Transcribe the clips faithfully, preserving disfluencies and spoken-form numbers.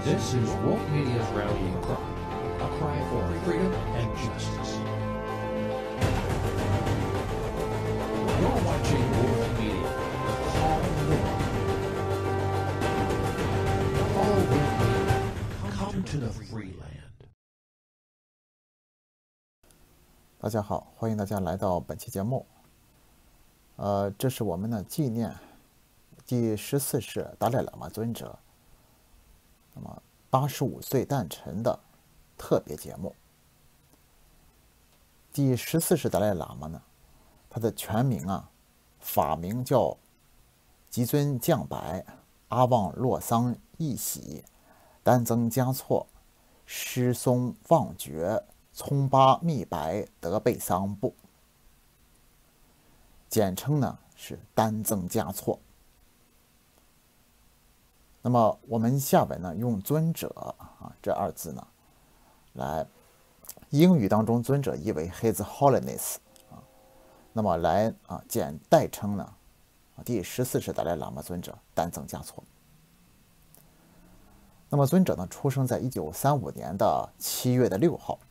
This is Woke Media's rallying cry, a cry for freedom and justice. You're watching Woke Media. Call Woke. Call with me. Come to the free land. 大家好，欢迎大家来到本期节目。呃，这是我们呢纪念第十四世达赖喇嘛尊者那么八十五岁诞辰的特别节目。第十四世达赖喇嘛呢，他的全名啊，法名叫吉尊降白阿旺洛桑义喜丹增嘉措师松旺觉聪巴密白德贝桑布，简称呢是丹增嘉措。那么我们下文呢用尊者啊这二字呢，来英语当中尊者译为 His Holiness 啊，那么来啊简代称呢第十四世达赖喇嘛尊者丹增嘉措。那么尊者呢出生在一九三五年的七月的六号，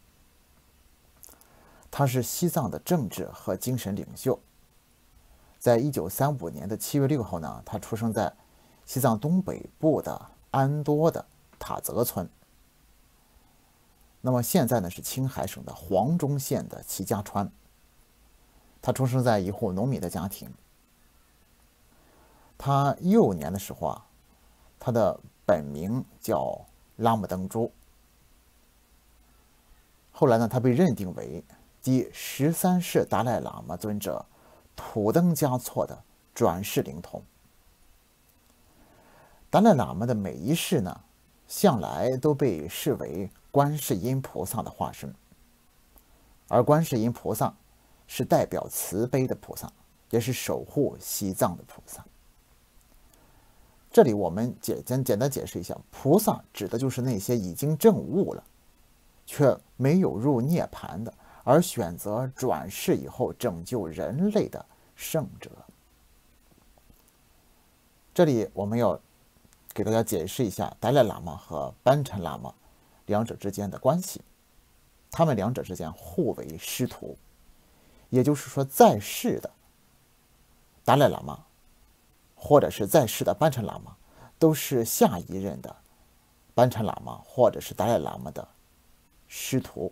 他是西藏的政治和精神领袖。在一九三五年的七月六号呢，他出生在西藏东北部的安多的塔泽村。那么现在呢是青海省的黄忠县的齐家川。他出生在一户农民的家庭。他幼年的时候啊，他的本名叫拉木登珠。后来呢，他被认定为第十三世达赖喇嘛尊者土登嘉措的转世灵童。达赖喇嘛的每一世呢，向来都被视为观世音菩萨的化身，而观世音菩萨是代表慈悲的菩萨，也是守护西藏的菩萨。这里我们简简简单解释一下，菩萨指的就是那些已经证悟了，却没有入涅槃的，而选择转世以后拯救人类的圣者。这里我们要给大家解释一下达赖喇嘛和班禅喇嘛两者之间的关系。他们两者之间互为师徒，也就是说，在世的达赖喇嘛或者是在世的班禅喇嘛，都是下一任的班禅喇嘛或者是达赖喇嘛的师徒。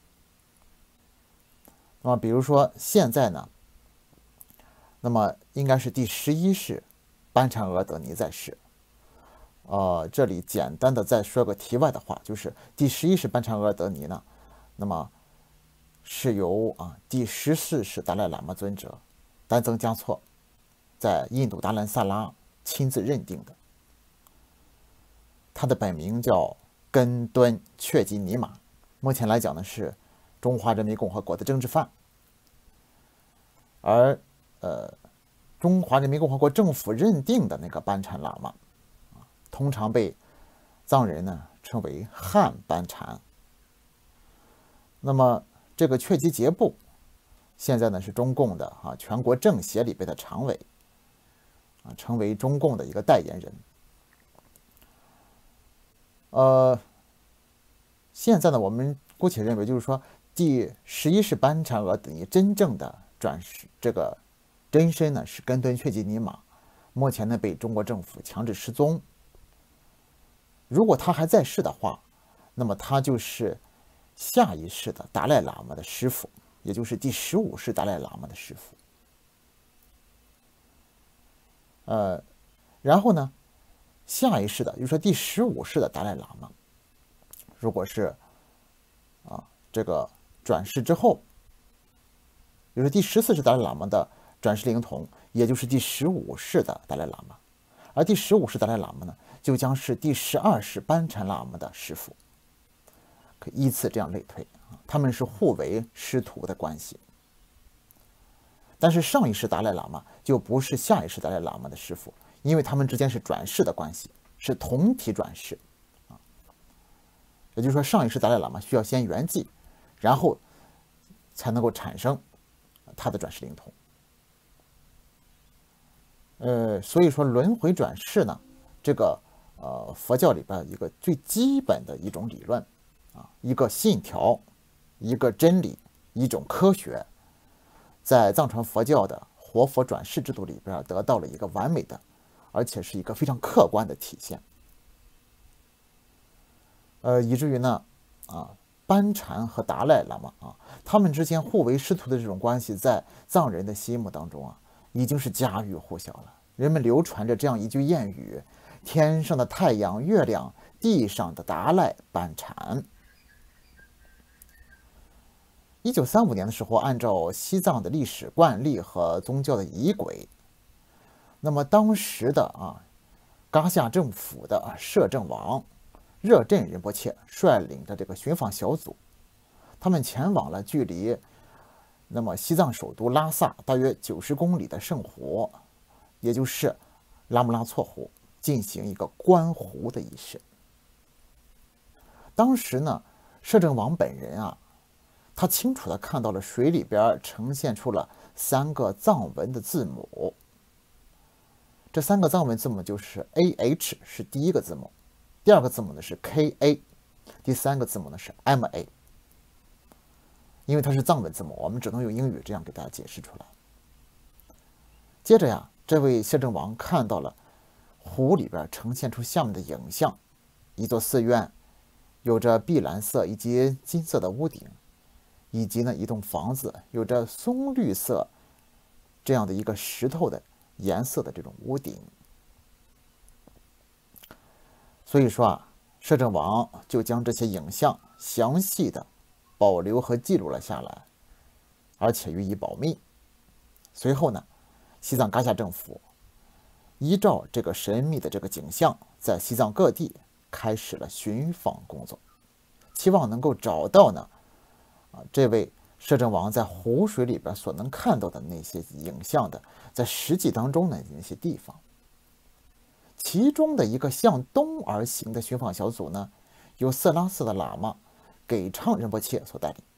那么比如说现在呢，那么应该是第十一世班禅额德尼在世。呃，这里简单的再说个题外的话，就是第十一世班禅额德尼呢，那么是由啊第十四世达赖喇嘛尊者丹增嘉措在印度达兰萨拉亲自认定的。他的本名叫根敦却吉尼玛，目前来讲呢是中华人民共和国的政治犯。而呃，中华人民共和国政府认定的那个班禅喇嘛，通常被藏人呢称为汉班禅。那么这个却吉杰布，现在呢是中共的啊全国政协里边的常委，啊，成为中共的一个代言人。呃，现在呢我们姑且认为，就是说第十一世班禅额德尼真正的转世这个真身呢是根敦却吉尼玛，目前呢被中国政府强制失踪。如果他还在世的话，那么他就是下一世的达赖喇嘛的师父，也就是第十五世达赖喇嘛的师父。呃，然后呢，下一世的，就是说第十五世的达赖喇嘛，如果是啊这个转世之后，就是第十四世达赖喇嘛的转世灵童，也就是第十五世的达赖喇嘛，而第十五世达赖喇嘛呢，就将是第十二世班禅喇嘛的师父。可以依次这样类推啊，他们是互为师徒的关系。但是上一世达赖喇嘛就不是下一世达赖喇嘛的师父，因为他们之间是转世的关系，是同体转世啊。也就是说，上一世达赖喇嘛需要先圆寂，然后才能够产生他的转世灵童。呃，所以说轮回转世呢，这个呃佛教里边一个最基本的一种理论啊，一个信条，一个真理，一种科学，在藏传佛教的活佛转世制度里边得到了一个完美的，而且是一个非常客观的体现。呃，以至于呢，啊，班禅和达赖喇嘛啊，他们之间互为师徒的这种关系，在藏人的心目当中啊，已经是家喻户晓了。人们流传着这样一句谚语：“天上的太阳、月亮，地上的达赖、班禅。”一九三五年的时候，按照西藏的历史惯例和宗教的仪轨，那么当时的啊，噶夏政府的摄政王热振仁波切率领的这个寻访小组，他们前往了距离那么西藏首都拉萨大约九十公里的圣湖，也就是拉木拉措湖，进行一个观湖的仪式。当时呢，摄政王本人啊，他清楚地看到了水里边呈现出了三个藏文的字母。这三个藏文字母就是 A H 是第一个字母，第二个字母呢是 K A， 第三个字母呢是 M A。 因为它是藏文字母，我们只能用英语这样给大家解释出来。接着呀，这位摄政王看到了湖里边呈现出下面的影像：一座寺院，有着碧蓝色以及金色的屋顶，以及呢一栋房子，有着松绿色这样的一个石头的颜色的这种屋顶。所以说啊，摄政王就将这些影像详细的保留和记录了下来，而且予以保密。随后呢，西藏噶夏政府依照这个神秘的这个景象，在西藏各地开始了寻访工作，期望能够找到呢啊这位摄政王在湖水里边所能看到的那些影像的在实际当中的那些地方。其中的一个向东而行的寻访小组呢，由色拉寺的喇嘛给昌仁波切所带领。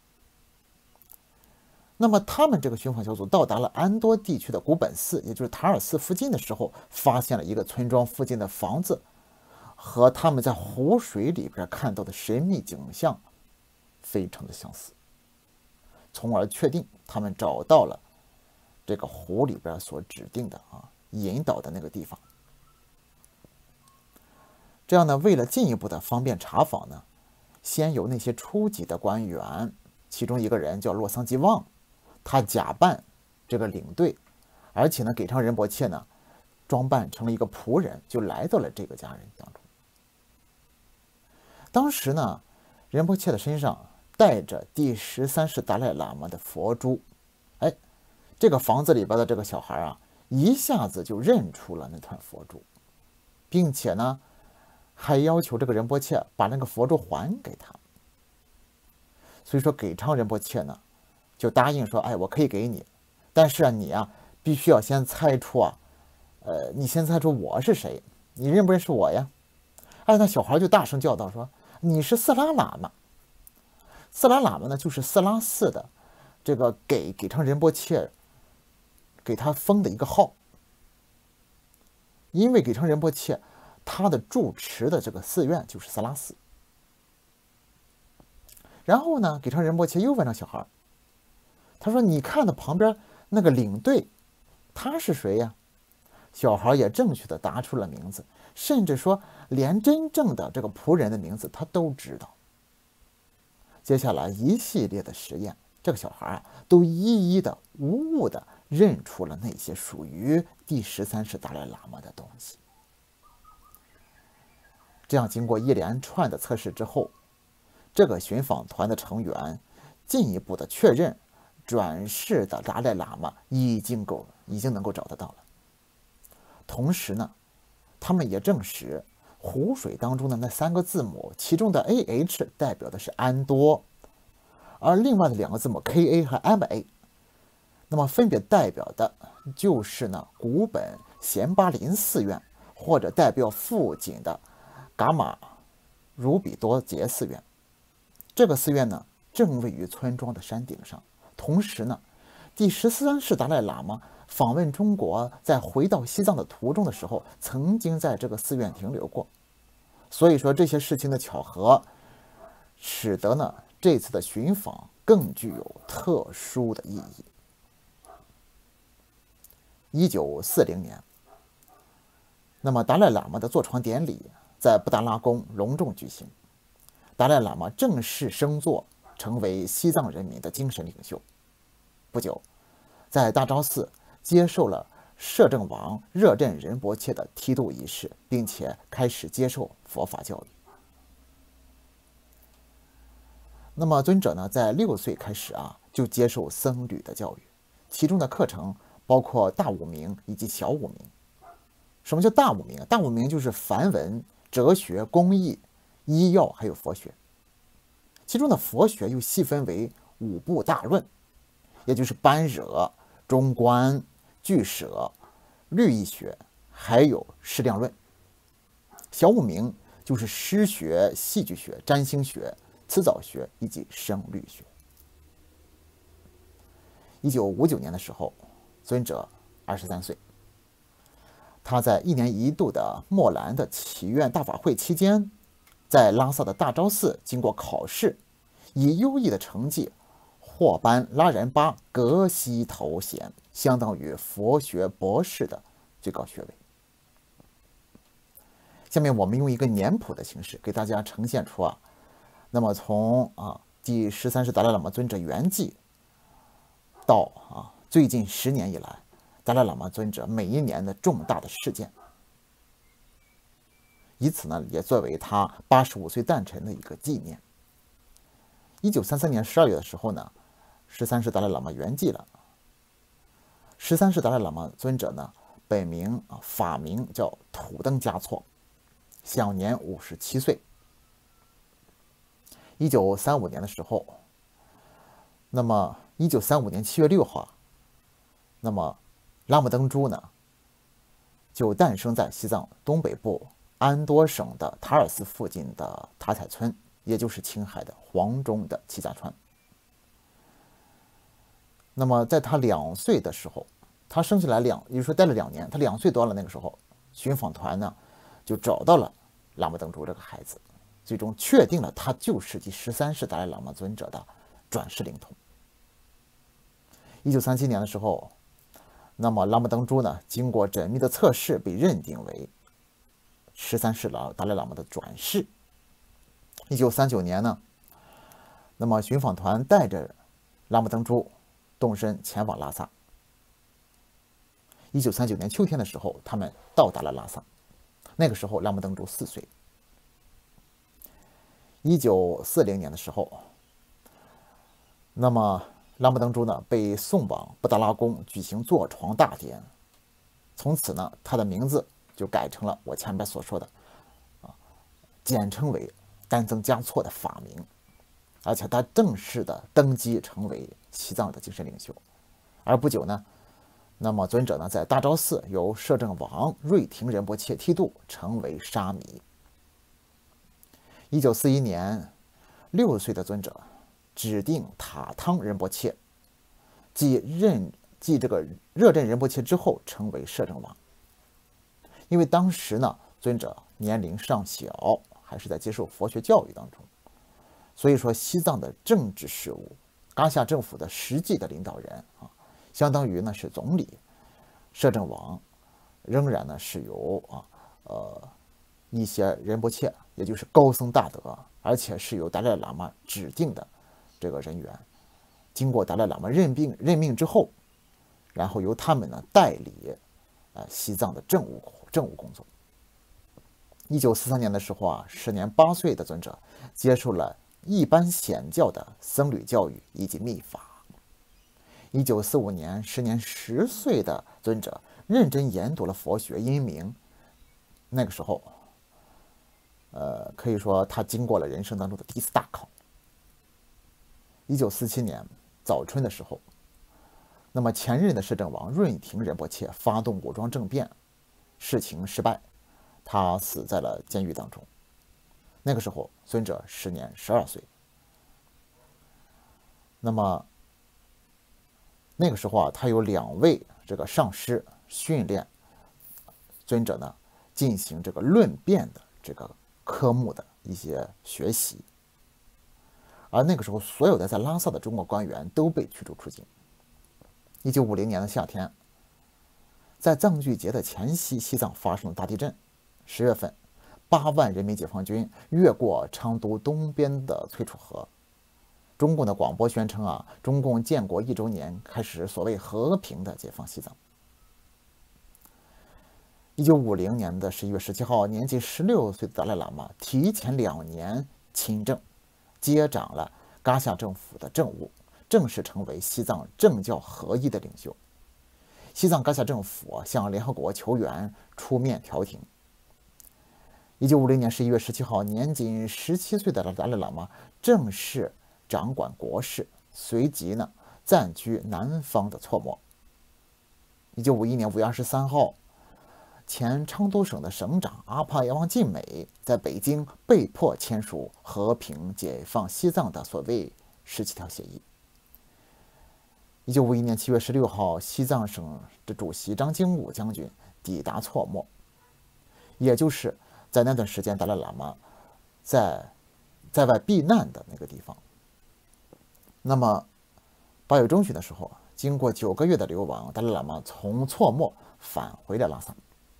那么他们这个寻访小组到达了安多地区的古本寺，也就是塔尔寺附近的时候，发现了一个村庄附近的房子和他们在湖水里边看到的神秘景象非常的相似，从而确定他们找到了这个湖里边所指定的啊引导的那个地方。这样呢，为了进一步的方便查访呢，先由那些初级的官员，其中一个人叫洛桑吉旺，他假扮这个领队，而且呢，给昌仁波切呢装扮成了一个仆人，就来到了这个家人当中。当时呢，仁波切的身上带着第十三世达赖喇嘛的佛珠，哎，这个房子里边的这个小孩啊，一下子就认出了那团佛珠，并且呢，还要求这个仁波切把那个佛珠还给他。所以说，给昌仁波切呢，就答应说：“哎，我可以给你，但是啊，你啊，必须要先猜出啊，呃，你先猜出我是谁，你认不认识我呀？”哎，那小孩就大声叫道说：“你是色拉喇嘛。”色拉喇嘛呢，就是色拉寺的这个给给昌仁波切给他封的一个号，因为给昌仁波切他的住持的这个寺院就是色拉寺。然后呢，给昌仁波切又问了小孩，他说：“你看的旁边那个领队，他是谁呀？”小孩也正确的答出了名字，甚至说连真正的这个仆人的名字他都知道。接下来一系列的实验，这个小孩啊，都一一的无误的认出了那些属于第十三世达赖喇嘛的东西。这样经过一连串的测试之后，这个寻访团的成员进一步的确认，转世的达赖喇嘛已经够已经能够找得到了。同时呢，他们也证实湖水当中的那三个字母，其中的 A H 代表的是安多，而另外的两个字母 K A 和 M A， 那么分别代表的就是呢古本贤巴林寺院，或者代表附近的噶玛如比多杰寺院。这个寺院呢，正位于村庄的山顶上。同时呢，第十三世达赖喇嘛访问中国，在回到西藏的途中的时候，曾经在这个寺院停留过。 所以说这些事情的巧合，使得呢这次的寻访更具有特殊的意义。一九四零年，那么达赖喇嘛的坐床典礼在布达拉宫隆重举行，达赖喇嘛正式升座，成为西藏人民的精神领袖。不久，在大昭寺接受了摄政王热振仁波切的剃度仪式，并且开始接受佛法教育。那么尊者呢，在六岁开始啊，就接受僧侣的教育，其中的课程包括大五明以及小五明。什么叫大五明？大五明就是梵文、哲学、工艺、医药还有佛学。其中的佛学又细分为五部大论，也就是般若、中观、俱舍、律义学，还有释量论。小五明就是诗学、戏剧学、占星学、辞藻学以及声律学。一九五九年的时候，尊者二十三岁，他在一年一度的莫兰的祈愿大法会期间，在拉萨的大昭寺经过考试，以优异的成绩获颁拉仁巴格西头衔，相当于佛学博士的最高学位。下面我们用一个年谱的形式给大家呈现出啊，那么从啊第十三世达赖喇嘛尊者圆寂到啊最近十年以来，达赖喇嘛尊者每一年的重大的事件，以此呢也作为他八十五岁诞辰的一个纪念。一九三三年十二月的时候呢，十三世达赖喇嘛圆寂了。十三世达赖喇嘛尊者呢，本名啊法名叫土登嘉措，享年五十七岁。一九三五年的时候，那么一九三五年七月六号，那么拉木登珠呢，就诞生在西藏东北部安多省的塔尔寺附近的塔彩村，也就是青海的黄中的齐家川。那么在他两岁的时候，他生下来两，也就是说待了两年，他两岁多了，那个时候，寻访团呢就找到了拉木登珠这个孩子，最终确定了他就是第十三世达赖喇嘛尊者的转世灵童。一九三七年的时候，那么拉木登珠呢，经过缜密的测试，被认定为十三世达赖喇嘛的转世。一九三九年呢，那么寻访团带着拉木登珠动身前往拉萨。一九三九年秋天的时候，他们到达了拉萨。那个时候，拉木登珠四岁。一九四零年的时候，那么拉木登珠呢被送往布达拉宫举行坐床大典。从此呢，他的名字就改成了我前面所说的啊，简称为丹增嘉措的法名，而且他正式的登基成为西藏的精神领袖。而不久呢，那么尊者呢在大昭寺由摄政王瑞廷仁波切剃度，成为沙弥。一九四一年，六岁的尊者指定塔汤仁波切继任继这个热振仁波切之后，成为摄政王。因为当时呢，尊者年龄尚小，还是在接受佛学教育当中，所以说西藏的政治事务，噶夏政府的实际的领导人啊，相当于呢是总理，摄政王仍然呢是由啊呃一些仁波切，也就是高僧大德，而且是由达赖喇嘛指定的这个人员，经过达赖喇嘛任命任命之后，然后由他们呢代理呃西藏的政务政务工作。一九四三年的时候啊，时年八岁的尊者接受了一般显教的僧侣教育以及密法。一九四五年，时年十岁的尊者认真研读了佛学因明。那个时候，呃，可以说他经过了人生当中的第一次大考。一九四七年早春的时候，那么前任的摄政王瑞廷仁波切发动武装政变，事情失败，他死在了监狱当中。那个时候，尊者时年十二岁。那么那个时候啊，他有两位这个上师训练尊者呢，进行这个论辩的这个科目的一些学习。而那个时候，所有的在拉萨的中国官员都被驱逐出境。一九五零年的夏天，在藏剧节的前夕，西藏发生了大地震。十月份，八万人民解放军越过昌都东边的翠楚河。中共的广播宣称啊，中共建国一周年开始所谓和平的解放西藏。一九五零年的十一月十七号，年仅十六岁的达赖喇嘛提前两年亲政，接掌了噶夏政府的政务，正式成为西藏政教合一的领袖。西藏噶夏政府向联合国求援，出面调停。一九五零年十一月十七号，年仅十七岁的达赖喇嘛正式掌管国事，随即呢暂居南方的措莫。一九五一年五月二十三号，前昌都省的省长阿帕耶王晋美在北京被迫签署和平解放西藏的所谓十七条协议。一九五一年七月十六号，西藏省的主席张经武将军抵达措莫，也就是在那段时间达赖喇嘛在在外避难的那个地方。那么八月中旬的时候，经过九个月的流亡，达赖喇嘛从措莫返回了拉萨。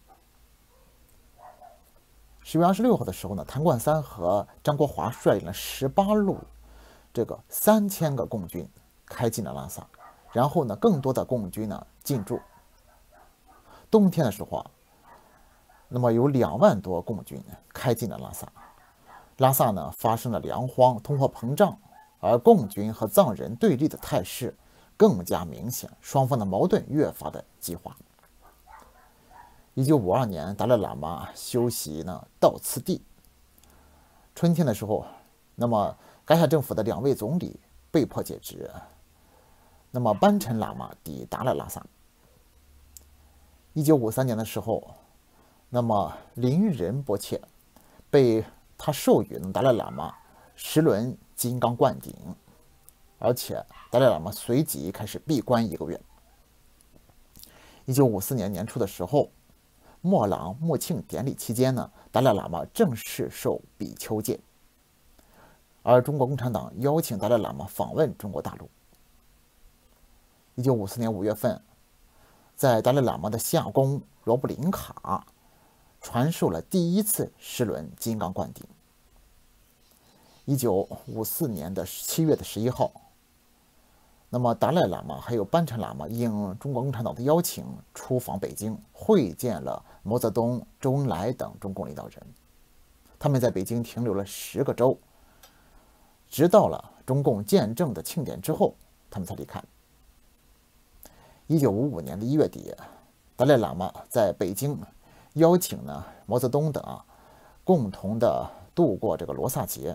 十月二十六号的时候呢，谭冠三和张国华率领了十八路这个三千个共军开进了拉萨，然后呢，更多的共军呢进驻。冬天的时候啊，那么有两万多共军开进了拉萨，拉萨呢发生了粮荒、通货膨胀，而共军和藏人对立的态势更加明显，双方的矛盾越发的激化。一九五二年，达赖喇嘛修习呢到次第。春天的时候，那么噶夏政府的两位总理被迫解职，那么班陈喇嘛抵达了拉萨。一九五三年的时候，那么林仁波切被他授予达赖喇嘛十轮金刚灌顶，而且达赖喇嘛随即开始闭关一个月。一九五四年年初的时候，莫朗穆庆典礼期间呢，达赖喇嘛正式受比丘戒，而中国共产党邀请达赖喇嘛访问中国大陆。一九五四年五月份，在达赖喇嘛的夏宫罗布林卡传授了第一次十轮金刚灌顶。一九五四年的七月的十一号，那么达赖喇嘛还有班禅喇嘛应中国共产党的邀请出访北京，会见了毛泽东、周恩来等中共领导人。他们在北京停留了十个周，直到了中共建政的庆典之后，他们才离开。一九五五年的一月底，达赖喇嘛在北京邀请呢毛泽东等啊，共同的度过这个罗萨节。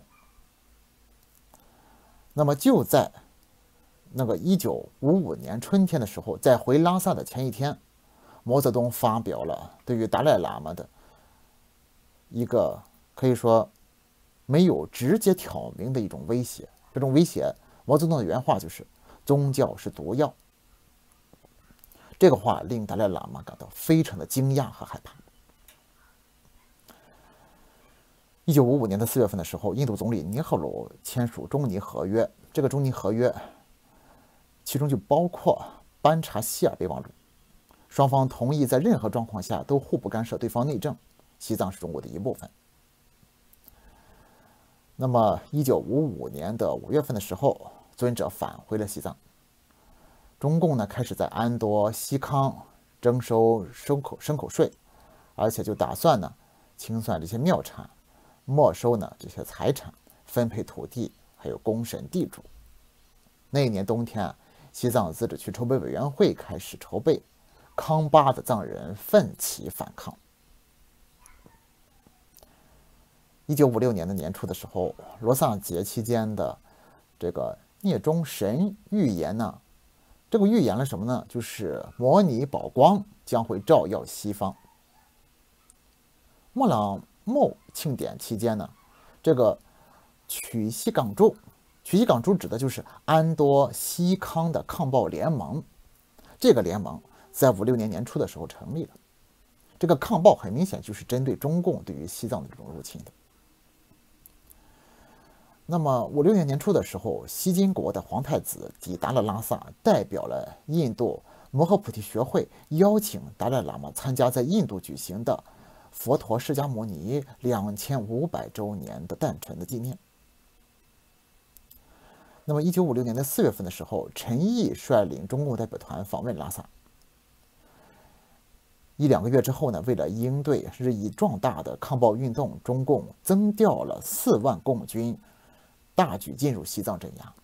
那么就在那个一九五五年春天的时候，在回拉萨的前一天，毛泽东发表了对于达赖喇嘛的一个可以说没有直接挑明的一种威胁。这种威胁，毛泽东的原话就是“宗教是毒药”。这个话令达赖喇嘛感到非常的惊讶和害怕。一九五五年的四月份的时候，印度总理尼赫鲁签署中尼合约。这个中尼合约其中就包括班查希尔备忘录，双方同意在任何状况下都互不干涉对方内政，西藏是中国的一部分。那么一九五五年的五月份的时候，尊者返回了西藏。中共呢开始在安多、西康征收牲口牲口税，而且就打算呢清算这些庙产，没收呢这些财产，分配土地，还有公审地主。那一年冬天啊，西藏自治区筹备委员会开始筹备，康巴的藏人奋起反抗。一九五六年的年初的时候，罗萨节期间的这个聂中神预言呢，这个预言了什么呢？就是摩尼宝光将会照耀西方。莫朗穆庆典期间呢，这个曲西港柱，曲西港柱指的就是安多西康的抗暴联盟。这个联盟在五六年年初的时候成立了。这个抗暴很明显就是针对中共对于西藏的这种入侵的。 那么五六年年初的时候，西金国的皇太子抵达了拉萨，代表了印度摩诃菩提学会，邀请达赖喇嘛参加在印度举行的佛陀释迦牟尼两千五百周年的诞辰的纪念。那么，一九五六年的四月份的时候，陈毅率领中共代表团访问拉萨。一两个月之后呢，为了应对日益壮大的抗暴运动，中共增调了四万共军，大举进入西藏镇压。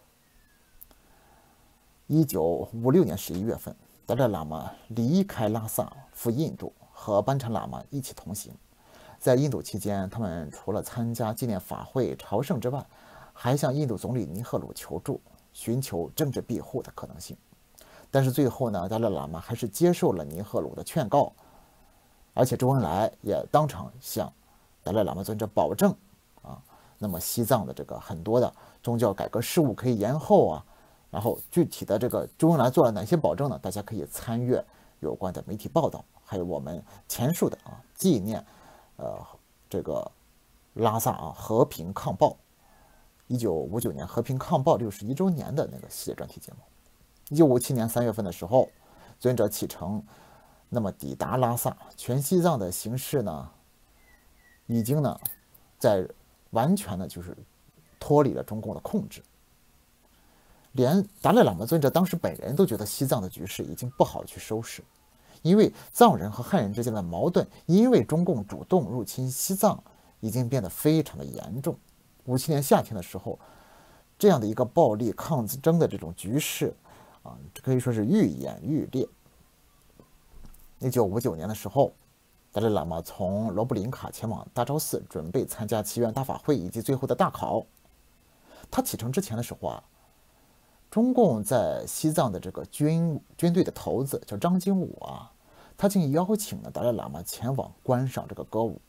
一九五六年十一月份，达赖喇嘛离开拉萨赴印度，和班禅喇嘛一起同行。在印度期间，他们除了参加纪念法会、朝圣之外，还向印度总理尼赫鲁求助，寻求政治庇护的可能性。但是最后呢，达赖喇嘛还是接受了尼赫鲁的劝告，而且周恩来也当场向达赖喇嘛尊者保证啊，那么西藏的这个很多的宗教改革事务可以延后啊。然后具体的这个周恩来做了哪些保证呢？大家可以参阅有关的媒体报道，还有我们前述的啊纪念，呃这个拉萨啊和平抗暴。一九五九年和平抗暴六十一周年的那个系列专题节目。一九五七年三月份的时候，尊者启程，那么抵达拉萨，全西藏的形势呢，已经呢，在完全的就是脱离了中共的控制。连达赖喇嘛尊者当时本人都觉得西藏的局势已经不好去收拾，因为藏人和汉人之间的矛盾，因为中共主动入侵西藏，已经变得非常的严重。五七年夏天的时候，这样的一个暴力抗争的这种局势啊，可以说是愈演愈烈。一九五九年的时候，达赖喇嘛从罗布林卡前往大昭寺，准备参加祈愿大法会以及最后的大考。他启程之前的时候啊，中共在西藏的这个军军队的头子叫张经武啊，他竟邀请了达赖喇嘛前往观赏这个歌舞。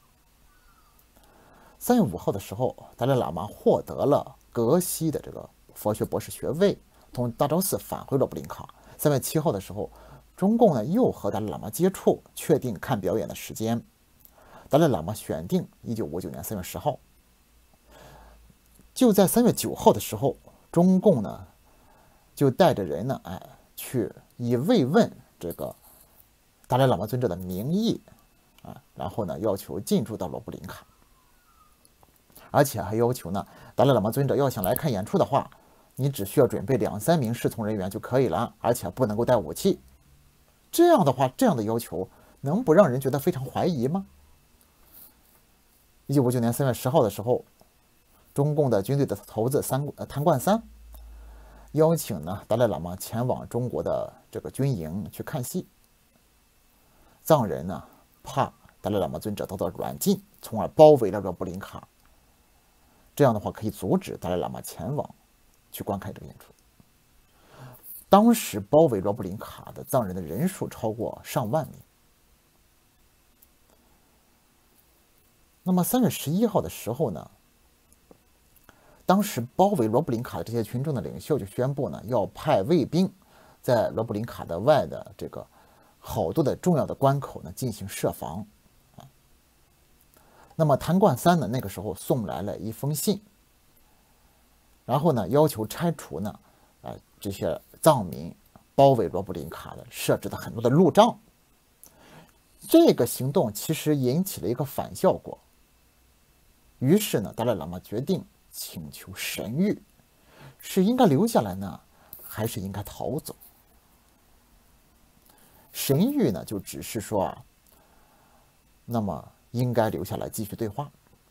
三月五号的时候，达赖喇嘛获得了格西的这个佛学博士学位，从大昭寺返回罗布林卡。三月七号的时候，中共呢又和达赖喇嘛接触，确定看表演的时间。达赖喇嘛选定一九五九年三月十号。就在三月九号的时候，中共呢就带着人呢，哎，去以慰问这个达赖喇嘛尊者的名义啊，然后呢要求进驻到罗布林卡。而且还要求呢，达赖喇嘛尊者要想来看演出的话，你只需要准备两三名侍从人员就可以了，而且不能够带武器。这样的话，这样的要求能不让人觉得非常怀疑吗？一九五九年三月十号的时候，中共的军队的头子三呃谭冠三邀请呢达赖喇嘛前往中国的这个军营去看戏。藏人呢怕达赖喇嘛尊者得到软禁，从而包围了罗布林卡。这样的话可以阻止达赖喇嘛前往去观看这个演出。当时包围罗布林卡的藏人的人数超过上万名。那么三月十一号的时候呢，当时包围罗布林卡的这些群众的领袖就宣布呢，要派卫兵在罗布林卡的外的这个好多的重要的关口呢进行设防。那么谭冠三呢，那个时候送来了一封信，然后呢要求拆除呢，呃这些藏民包围罗布林卡的设置的很多的路障。这个行动其实引起了一个反效果。于是呢，达赖喇嘛决定请求神谕，是应该留下来呢，还是应该逃走？神谕呢，就只是说啊，那么应该留下来继续对话。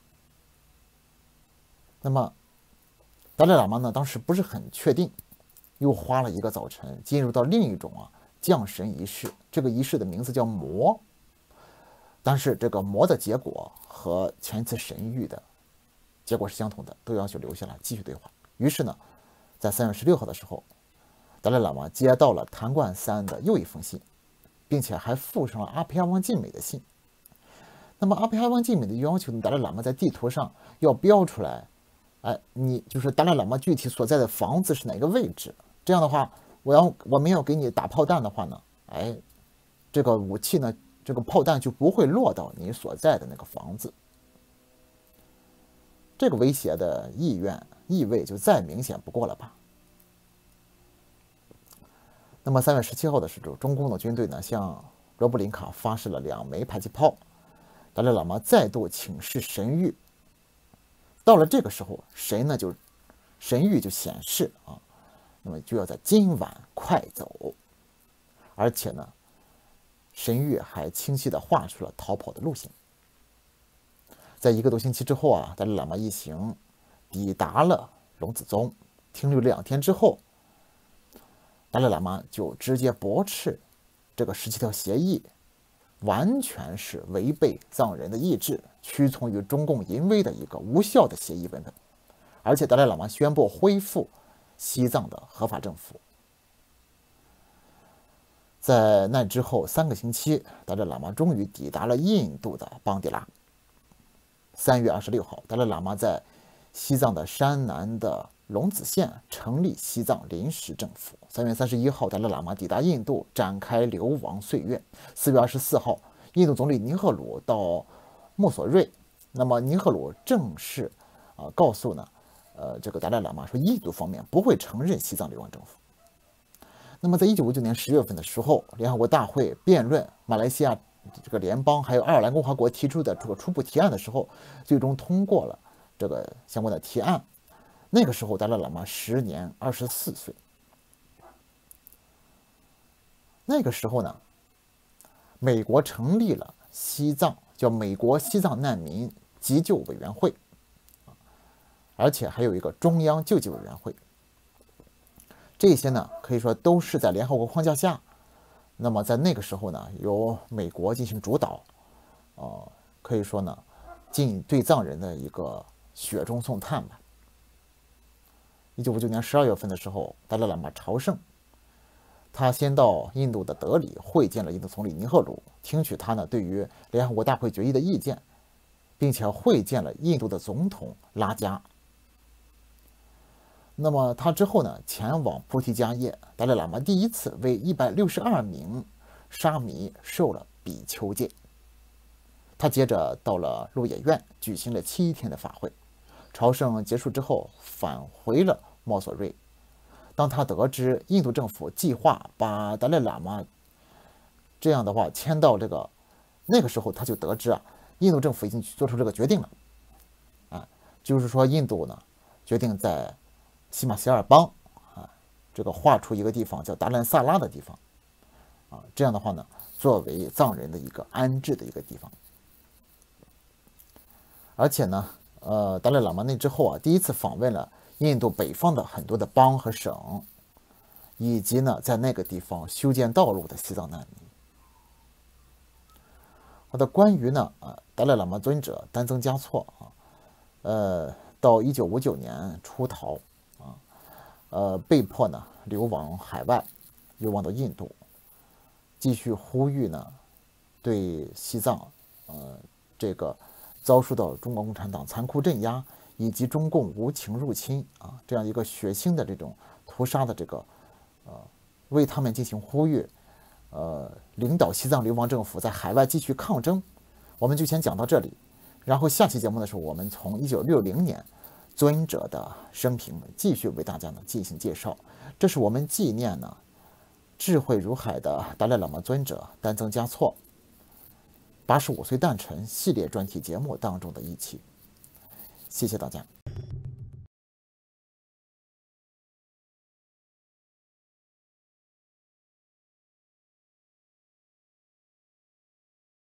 那么达赖喇嘛呢，当时不是很确定，又花了一个早晨进入到另一种啊降神仪式，这个仪式的名字叫魔。但是这个魔的结果和前一次神谕的结果是相同的，都要求留下来继续对话。于是呢，在三月十六号的时候，达赖喇嘛接到了谭冠三的又一封信，并且还附上了阿毗阿汪尽美的信。那么阿毗阿汪尽美的要求达赖喇嘛在地图上要标出来，哎，你就是达赖喇嘛具体所在的房子是哪个位置。这样的话，我要我们要给你打炮弹的话呢，哎，这个武器呢，这个炮弹就不会落到你所在的那个房子。 这个威胁的意愿意味就再明显不过了吧。那么三月十七号的时候，中共的军队呢向罗布林卡发射了两枚迫击炮，达赖喇嘛再度请示神谕。到了这个时候，神呢就神谕就显示啊，那么就要在今晚快走，而且呢，神谕还清晰地画出了逃跑的路线。在一个多星期之后啊，达赖喇嘛一行抵达了龙子宗，停留两天之后，达赖喇嘛就直接驳斥这个十七条协议完全是违背藏人的意志，屈从于中共淫威的一个无效的协议文本。而且达赖喇嘛宣布恢复西藏的合法政府。在那之后三个星期，达赖喇嘛终于抵达了印度的邦迪拉。三月二十六号，达赖喇嘛在西藏的山南的龙子县成立西藏临时政府。三月三十一号，达赖喇嘛抵达印度，展开流亡岁月。四月二十四号，印度总理尼赫鲁到墨索瑞，那么尼赫鲁正式啊、呃、告诉呢，呃这个达赖喇嘛说，印度方面不会承认西藏流亡政府。那么在一九五九年十月份的时候，联合国大会辩论马来西亚这个联邦还有爱尔兰共和国提出的这个初步提案的时候，最终通过了这个相关的提案。那个时候达赖喇嘛时年二十四岁。那个时候呢，美国成立了西藏叫美国西藏难民急救委员会，而且还有一个中央救济委员会。这些呢，可以说都是在联合国框架下。那么在那个时候呢，由美国进行主导，呃，可以说呢，尽对藏人的一个雪中送炭吧。一九五九年十二月份的时候，达赖喇嘛朝圣，他先到印度的德里会见了印度总理尼赫鲁，听取他呢对于联合国大会决议的意见，并且会见了印度的总统拉加。那么他之后呢，前往菩提迦叶，达赖喇嘛第一次为一百六十二名沙弥受了比丘戒。他接着到了鹿野苑，举行了七天的法会。朝圣结束之后，返回了墨索瑞。当他得知印度政府计划把达赖喇嘛这样的话迁到这个，那个时候他就得知啊，印度政府已经做出这个决定了，啊，就是说印度呢决定在西马歇尔邦啊这个划出一个地方叫达兰萨拉的地方，啊，这样的话呢，作为藏人的一个安置的一个地方。而且呢，呃，达赖喇嘛那之后啊，第一次访问了印度北方的很多的邦和省，以及呢，在那个地方修建道路的西藏难民。好的，关于呢，啊，达赖喇嘛尊者丹增嘉措啊，呃，到一九五九年出逃啊，呃，被迫呢流亡海外，流亡到印度，继续呼吁呢，对西藏，呃，这个。遭受到中国共产党残酷镇压以及中共无情入侵啊，这样一个血腥的这种屠杀的这个，呃，为他们进行呼吁，呃，领导西藏流亡政府在海外继续抗争。我们就先讲到这里，然后下期节目的时候，我们从一九六零年尊者的生平继续为大家呢进行介绍。这是我们纪念呢智慧如海的达赖喇嘛尊者丹增嘉措八十五岁诞辰系列专题节目当中的一期，谢谢大家。